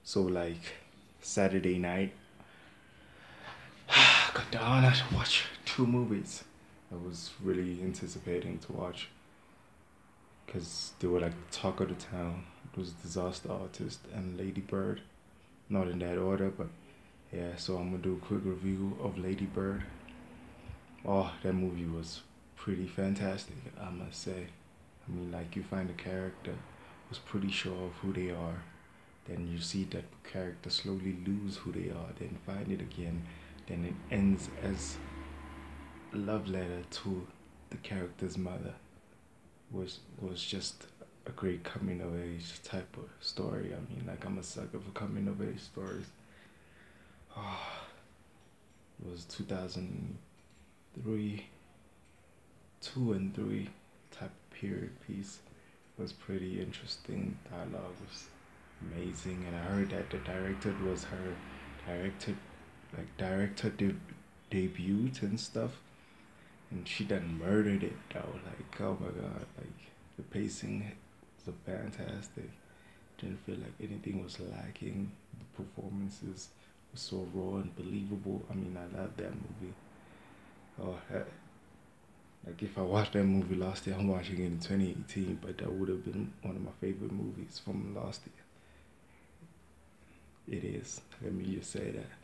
So like Saturday night, I got the honor to watch two movies I was really anticipating to watch because they were like the talk of the town. It was Disaster Artist and Lady Bird. Not in that order, but yeah. So I'm gonna do a quick review of Lady Bird. Oh, that movie was pretty fantastic, I must say. I mean, like you find a character who's pretty sure of who they are, then you see that character slowly lose who they are, then find it again, then it ends as a love letter to the character's mother. Was just a great coming of age type of story. I mean, like I'm a sucker for coming of age stories. Oh, it was 2003, 2 and 3 type of period piece. It was pretty interesting. Dialogue was amazing, and I heard that the director was her directed debut and stuff, and she done murdered it though. Like oh my god, like the pacing was fantastic. Didn't feel like anything was lacking. The performances were so raw and believable. I mean, I love that movie. Oh, like if I watched that movie last year, I'm watching it in 2018, but that would have been one of my favorite movies from last year. It is. Let me just say that.